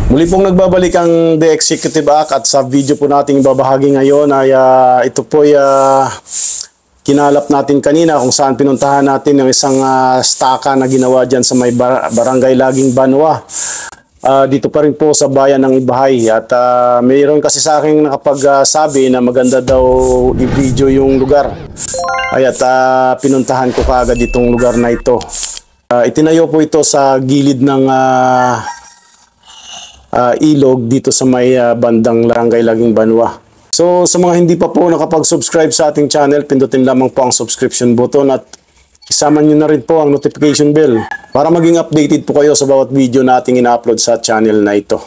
Muli pong nagbabalik ang The Executive Act at sa video po nating babahagi ngayon ay ito po ay kinalap natin kanina kung saan pinuntahan natin yung isang staka na ginawa dyan sa may barangay Laging Banwa. Dito pa rin po sa bayan ng Ibahay at mayroon kasi sa akin nakapagsabi na maganda daw i-video yung lugar. Ay at pinuntahan ko kaagad itong lugar na ito. Itinayo po ito sa gilid ng ilog dito sa may bandang Barangay Laging Banwa. So sa mga hindi pa po nakapag-subscribe sa ating channel, pindutin lamang po ang subscription button at isama nyo na rin po ang notification bell para maging updated po kayo sa bawat video na ating ina-upload sa channel na ito.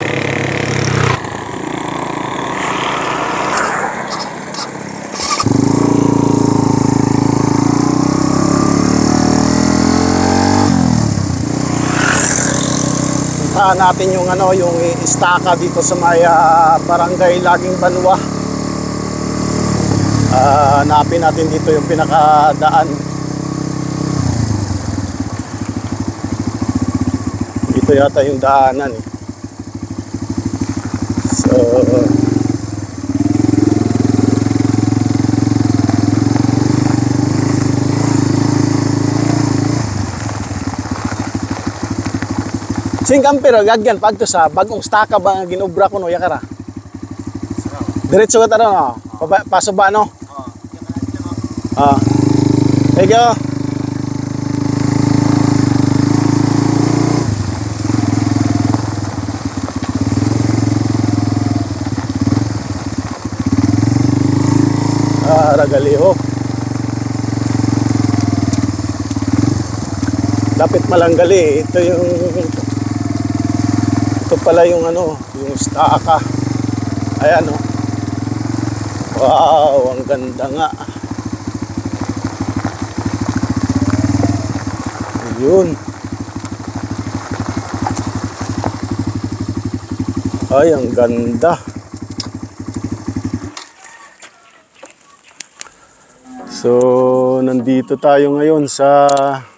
Natin yung yung istaka dito sa may barangay Laging Banwa. Hanapin natin dito yung pinakadaan. Dito yata yung daanan eh. So Singkampero gagyan pagto sa bagong staka ba nga ginobra ko no yakara. Diretso ka tara no. Paso ba no? Ego. Ragaliho. Lapit Malanggali. Ito yung pala yung yung staka. Ayan oh. Wow, ang ganda nga. Ayun. Ay, ang ganda. So, nandito tayo ngayon sa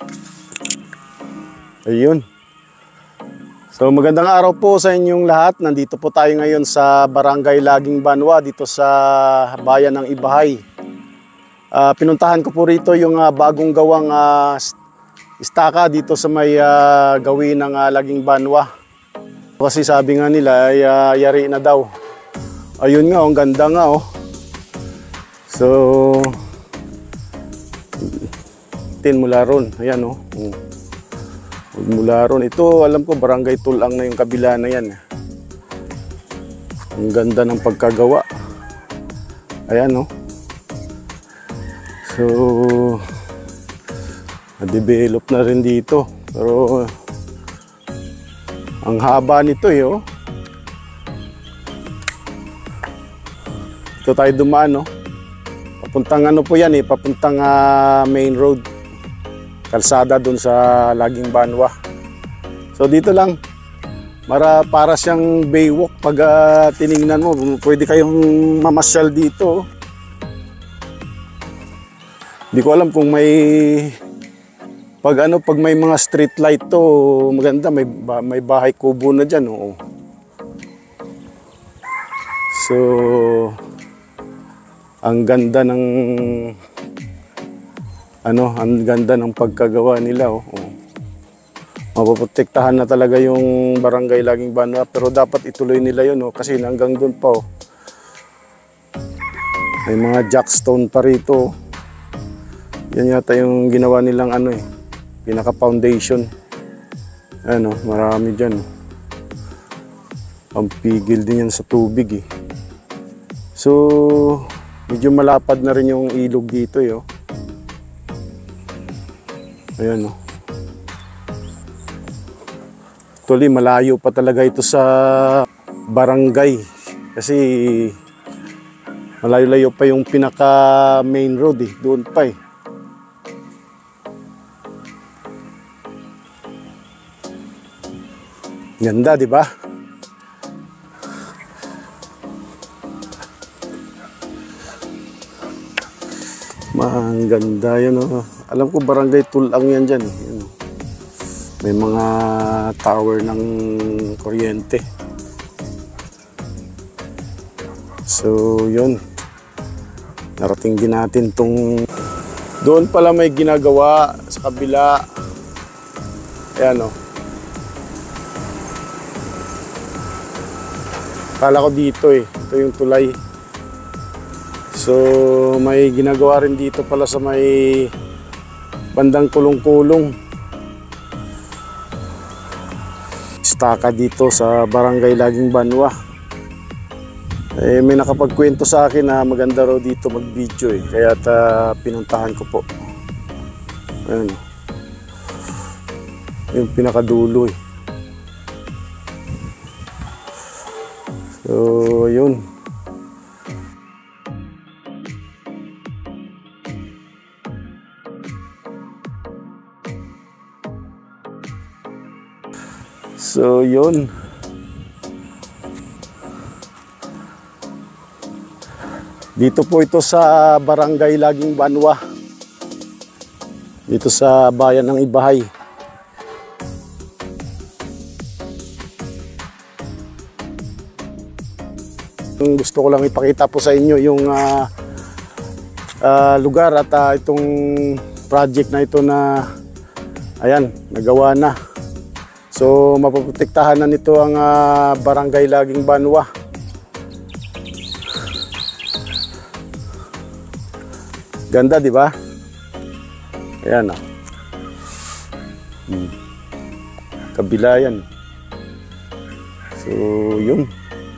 ayun. So magandang araw po sa inyong lahat. Nandito po tayo ngayon sa Barangay Laging Banwa dito sa bayan ng Ibahay. Pinuntahan ko po rito yung bagong gawang istaka dito sa may gawin ng Laging Banwa. Kasi sabi nga nila ay yari na daw. Ayun nga, ang ganda nga oh. So tin mula ron, ayan oh. Mula ron, ito alam ko barangay Tulang na yung kabila na yan. Ang ganda ng pagkagawa. Ayan oh. So na-develop na rin dito. Pero ang haba nito eh oh. Ito tayo dumaan oh. Papuntang po yan eh, papuntang main road. Kalsada dun sa Laging Banwa. So dito lang para siyang baywalk pag tiningnan mo. Pwede kayong mamasyal dito. Hindi ko alam kung may pag may mga street light to maganda, may bahay kubo na diyan oh. So ang ganda ng ang ganda ng pagkagawa nila oh. Mapoprotektahan na talaga yung Barangay Laging Banwa, pero dapat ituloy nila yun oh, kasi hanggang doon pa oh. May mga jackstone pa rito. Yan yata yung ginawa nilang pinaka foundation. Marami dyan oh. Pampigil din yan sa tubig eh. So medyo malapad na rin yung ilog dito eh oh. Ayan o. Actually, malayo pa talaga ito sa barangay. Kasi malayo-layo pa yung pinaka main road eh. Doon pa eh. Ganda, di ba? Ang ganda yan oh. Alam ko barangay Tulang yan dyan. May mga tower ng kuryente. So, yun. Narating din natin tong... Doon pala may ginagawa sa kabila. Ayan o. Kala ko dito eh. Ito yung tulay. So, may ginagawa rin dito pala sa may bandang kulong-kulong. Staka dito sa Barangay Laging Banwa. Eh, may nakapagkwento sa akin na maganda raw dito mag-video eh. Kaya pinuntahan ko po. Ayan. Yung pinakadulo eh. So, yun. So, yun. Dito po ito sa Barangay Laging Banwa. Dito sa bayan ng Ibahay. Gusto ko lang ipakita po sa inyo yung lugar at itong project na ito na ayan, nagawa na. So mapoprotektahan na nito ang Barangay Laging Banwa. Ganda, di ba? Ayan ah. Kabila yan. So yun.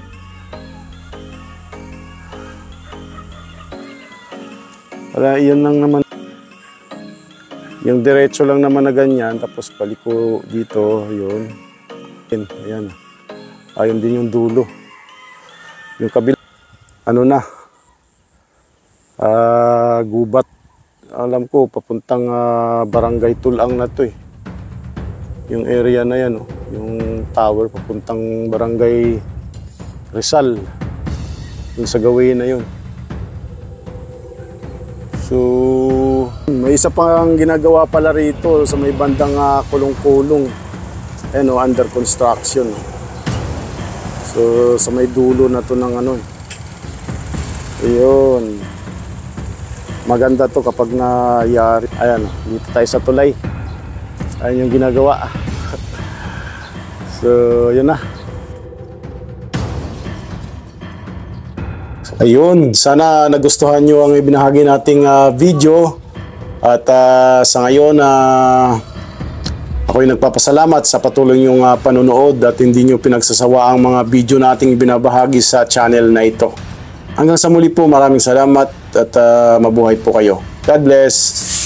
Para yun lang naman. Yung diretso lang naman na ganyan, tapos paliko dito, yun. Ayan. Ayun din yung dulo. Yung kabila, ano na, gubat. Alam ko, papuntang Barangay Tulang na to eh. Yung area na yan, oh. Yung tower, papuntang Barangay Rizal. Yung sa gawin na yun. So, may isa pang ginagawa pala rito sa may bandang kulong-kulong. Ayan o, under construction. So, sa may dulo na to ng ano. Ayun. Maganda to kapag nayari. Ayan, dito tayo sa tulay. Ayan yung ginagawa. So, yun na. Ayun, sana nagustuhan nyo ang ibinahagi nating video. At sa ngayon, ako'y nagpapasalamat sa patuloy nyong panonood at hindi nyo pinagsasawa ang mga video nating ibinabahagi sa channel na ito. Hanggang sa muli po, maraming salamat at mabuhay po kayo. God bless!